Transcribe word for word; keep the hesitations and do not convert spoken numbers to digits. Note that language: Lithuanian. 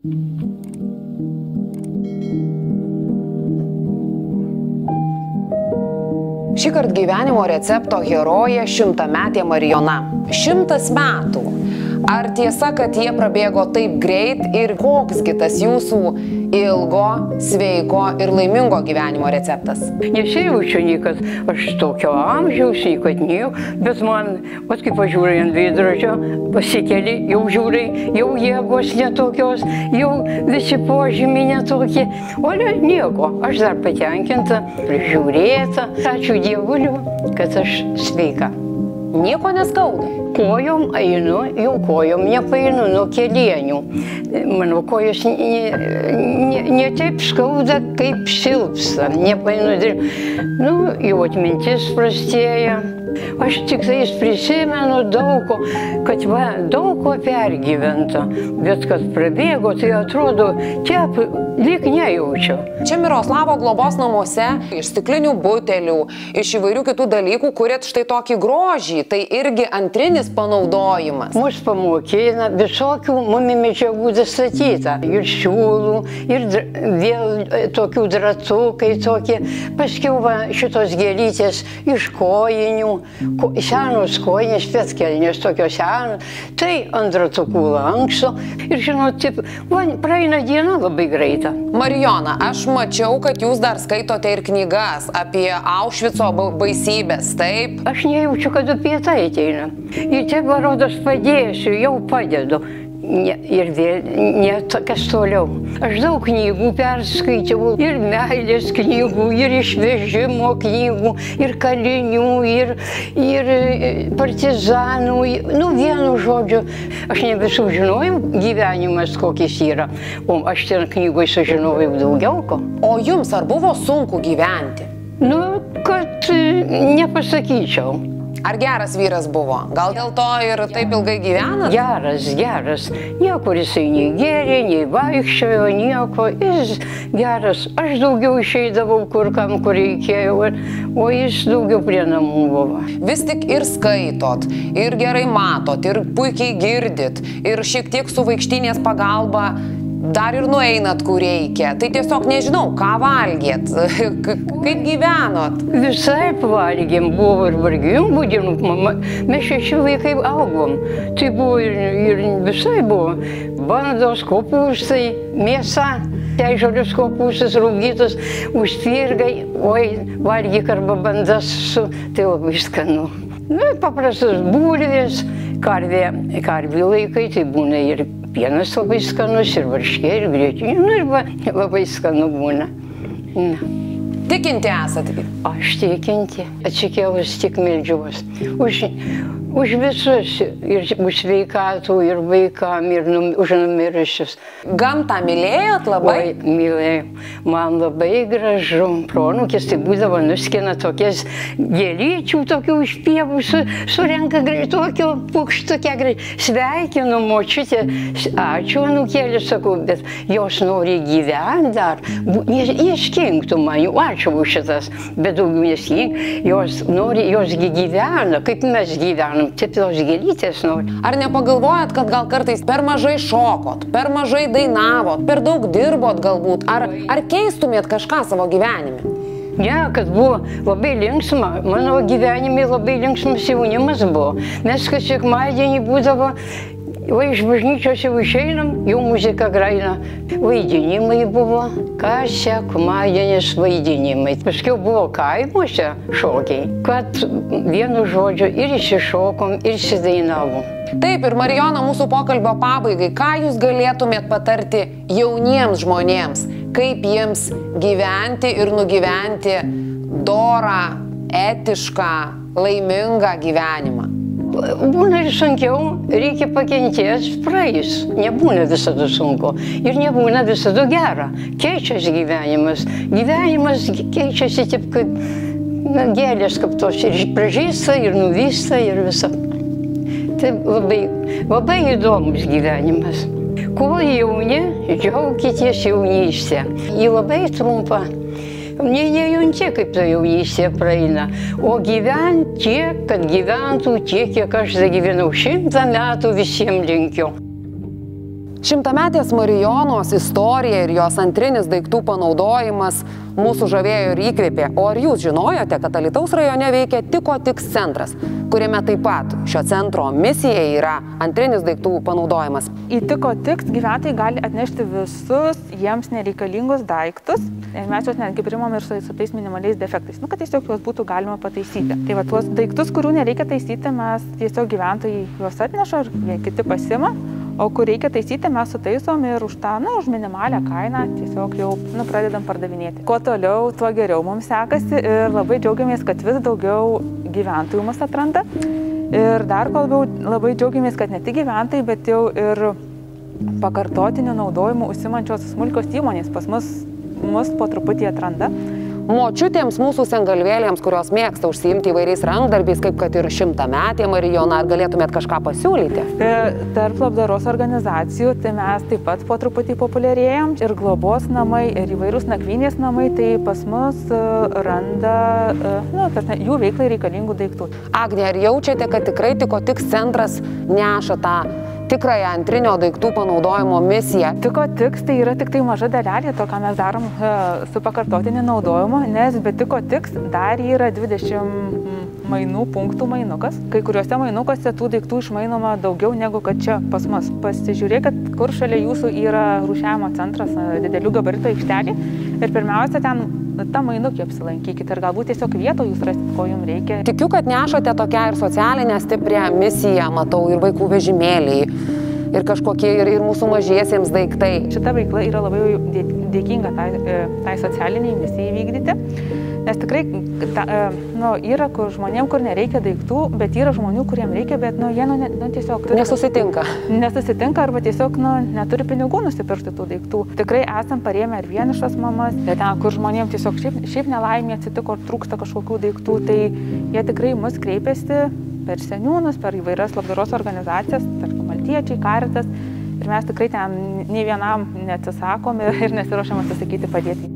Šįkart gyvenimo recepto herojė šimtametė Marijona. Šimtas metų. Ar tiesa, kad jie prabėgo taip greit ir koksgi tas jūsų ilgo, sveiko ir laimingo gyvenimo receptas? Nesijaučiu nei, kad aš tokio amžiaus, nei kad nieko, bet man, vat kaip pažiūrai ant veidrodžio, pasikeli, jau žiūrai, jau jėgos netokios, jau visi požymiai netokie, o ne, nieko, aš dar patenkinta, prižiūrėta, ačiū Dievuliu, kad aš sveika. Nieko neskauda? Kojom einu, jau kojom nepaeinu nuo kelienių. Mano kojos ne, ne, ne taip skauda, kaip silpsta, nepaeinu dirbti. Nu, jau atmintis prastėja. Aš tik tais prisimenu daug ko, kad va, daug ko pergyventa, bet kad prabėgo, tai atrodo, tiep lyg nejaučiu. Čia Miroslavo globos namuose iš stiklinių butelių, iš įvairių kitų dalykų kuriat štai tokį grožį, tai irgi antrinis panaudojimas. Mus pamokina visokių mumi medžiagų dastatyta, ir siūlų, ir vėl tokių dratukai tokie, paskiau va, šitos gėlytės iš kojinių, Ko, senos kojinės, pėtkelnės tokios senos, tai ant dratukų lanksto ir žinot, taip, va, praeina diena labai greita. Marijona, aš mačiau, kad jūs dar skaitote ir knygas apie Aušvico baisybės, taip? Aš nejaučiu, kad apie tai ateina. Ir taip, rodos, padėsiu, jau padedu. Ne, ir vėl, ne, kas toliau. Aš daug knygų perskaičiau, ir meilės knygų, ir išvežimo knygų, ir kalinių, ir, ir partizanų, nu vienu žodžiu. Aš ne visų žinojau gyvenimas, kokis yra, o aš ten knygoj sužinojau daugiau ko. O jums ar buvo sunku gyventi? Nu, kad nepasakyčiau. Ar geras vyras buvo? Gal dėl to ir taip ilgai gyvenat? Geras, geras. Niekur jisai nei gėrė, nei vaikščiojo, nieko. Jis geras. Aš daugiau išeidavau kur kam, kur reikėjo, o jis daugiau prie namų buvo. Vis tik ir skaitot, ir gerai matot, ir puikiai girdit, ir šiek tiek su vaikštynės pagalba dar ir nueinat, kur reikia. Tai tiesiog nežinau, ką valgėt, kaip gyvenot. Visai valgėm, buvo ir vargingų dienų, mama. Mes šeši vaikai augom. Tai buvo ir, ir visai buvo. Bandos, kopūstai, mėsa, težolius kopūstas, rūgytas, užspirgai, oi, valgyk arba bandas su, tai labai skanu. Nu, paprastas bulvės, karvė, karvių laikai, tai būna ir pienas labai skanus, ir varškė, ir grietinė, nu ir va, labai skanu būna. Na. Tikinti esat? Aš tikinti, atsikėlus tik meldžiuos. Už, už visus, ir už sveikatų, ir vaikam, ir num, už numirusius. Gamtą mylėjot labai? Oi, mylėjau. Man labai gražu. Pronukės tai būdavo nuskina tokias gėlyčių, tokių iš pievų, su, surenka tokio pukštokia gražiai. Sveikinu močiutę, ačiū anūkėlė, sakau, bet jos nori gyventi dar. Neskinktų man, ačiū už šitas, bet daugiau neskink. Jos nori, josgi gyvena, kaip mes gyvenam. Taip tos gėlytės nori. Ar nepagalvojat, kad gal kartais per mažai šokot, per mažai dainavot, per daug dirbot galbūt? Ar, ar keistumėt kažką savo gyvenime? Ne, kad buvo labai linksma. Mano gyvenime labai linksmas jaunimas buvo. Mes kas sekmadienį būdavo, va iš bažnyčios jau išeinam, jau muzika graina. Vaidinimai buvo, kas sekmadienis vaidinimai. Paskiau buvo kaimuose šokiai, kad vienu žodžiu ir išsišokom, ir išsidainavom. Taip, ir Marijona, mūsų pokalbio pabaigai, ką jūs galėtumėt patarti jauniems žmonėms, kaip jiems gyventi ir nugyventi dorą, etišką, laimingą gyvenimą? Būna ir sunkiau, reikia pakentėti, praeis. Nebūna visada sunku ir nebūna visada gera. Keičiasi gyvenimas. Gyvenimas keičiasi taip kaip na, gėlės, kaip tos ir pražysta, ir nuvysta, ir visa. Tai labai, labai įdomus gyvenimas. Kol jauni, džiaukitės jaunystę. Ji labai trumpa. Ne, nejunti, kaip ta jaunystė praeina, o gyvent tiek, kad gyventų tiek, kiek aš gyvenau. Šimtą metų visiems linkiu. Šimtametės Marijonos istorija ir jos antrinis daiktų panaudojimas mūsų žavėjo ir įkvėpė. O ar jūs žinojote, kad Alytaus rajone veikia Tiko Tiks centras, kuriame taip pat šio centro misija yra antrinis daiktų panaudojimas? Į Tiko Tiks gyventojai gali atnešti visus jiems nereikalingus daiktus. Ir mes juos netgi primam ir su, su tais minimaliais defektais, nu, kad tiesiog juos būtų galima pataisyti. Tai va, tuos daiktus, kurių nereikia taisyti, mes tiesiog gyventojai juos atneša ir jie kiti pasima. O kur reikia taisyti, mes sutaisom ir už tą, na, už minimalią kainą tiesiog jau, nu, pradedam pardavinėti. Kuo toliau, tuo geriau mums sekasi ir labai džiaugiamės, kad vis daugiau gyventojų mus atranda. Ir dar labiau labai džiaugiamės, kad ne tik gyventojai, bet jau ir pakartotiniu naudojimu užsiimančios smulkios įmonės pas mus, mus po truputį atranda. Močiutėms, mūsų sengalvėlėms, kurios mėgsta užsiimti įvairiais rankdarbiais, kaip kad ir šimtametė Marijona, ar galėtumėt kažką pasiūlyti? Tarp labdaros organizacijų, tai mes taip pat po truputį populiarėjom. Ir globos namai, ir įvairūs nakvynės namai, tai pas mus randa, nu, tarsi, jų veiklai reikalingų daiktų. Agne, ar jaučiate, kad tikrai Tiko Tiks centras neša tą tikrąją antrinio daiktų panaudojimo misiją? Tiko Tiks tai yra tik tai maža dalelė to, ką mes darom su pakartotiniu naudojimu, nes be Tiko Tiks dar yra dvidešimt mainų punktų mainukas. Kai kuriuose mainukuose tų daiktų išmainoma daugiau negu kad čia pas mus. Pasižiūrėkit, kur šalia jūsų yra rūšiavimo centras, didelių gabaritų aikštelė. Ir pirmiausia, ten tą mainukį apsilankykite ir galbūt tiesiog vietą jūs rasit, ko jums reikia. Tikiu, kad nešate tokią ir socialinę stiprią misiją, matau, ir vaikų vežimėliai, ir kažkokie, ir, ir mūsų mažiesiems daiktai. Šita veikla yra labai dėkinga tai, tai socialiniai misijai vykdyti, nes tikrai ta, nu, yra kur žmonėm, kur nereikia daiktų, bet yra žmonių, kuriem reikia, bet nu, jie nu, nu, tiesiog turi, nesusitinka. Nesusitinka arba tiesiog nu, neturi pinigų nusipirkti tų daiktų. Tikrai esam parėmę ir vienišas mamas, bet ten, kur žmonėm tiesiog šiaip, šiaip nelaimė atsitiko, trūksta kažkokių daiktų, tai jie tikrai mus kreipiasi per seniūnus, per įvairias labdaros organizacijas, tarkim, Maltiečiai, Karitas, ir mes tikrai ten nei vienam neatsisakom ir nesiruošiam atsisakyti padėti.